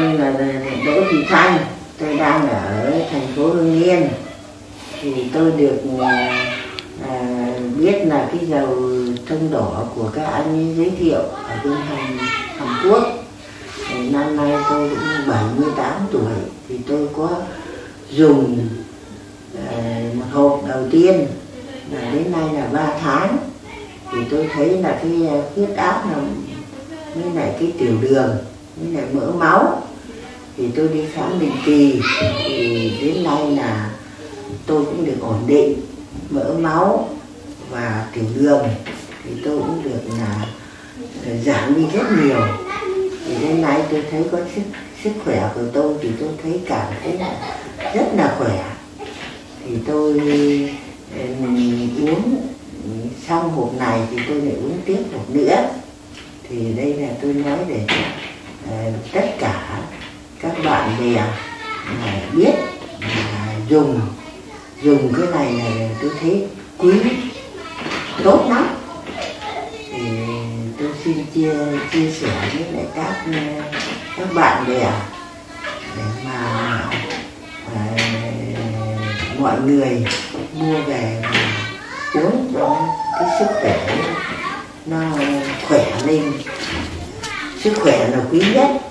Tôi là Đỗ Thị Thanh, tôi đang ở thành phố Hưng Yên. Thì tôi được biết là cái dầu thông đỏ của các anh ấy giới thiệu ở bên Hàn Quốc. Thì năm nay tôi cũng 78 tuổi, thì tôi có dùng một hộp đầu tiên, là đến nay là 3 tháng. Thì tôi thấy là cái huyết áp là với lại cái tiểu đường với lại mỡ máu, thì tôi đi khám định kỳ, thì đến nay là tôi cũng được ổn định mỡ máu và tiểu đường, thì tôi cũng được là giảm đi rất nhiều. Thì đến nay tôi thấy có sức khỏe của tôi, thì tôi thấy cảm thấy là rất là khỏe. Thì tôi uống xong hộp này thì tôi lại uống tiếp hộp nữa. Thì đây là tôi nói để tất cả các bạn bè biết dùng cái này là tôi thấy quý, tốt lắm. Thì tôi xin chia sẻ với lại các bạn bè để mà mọi người mua về uống cho cái sức khỏe nó khỏe lên. Sức khỏe là quý nhất.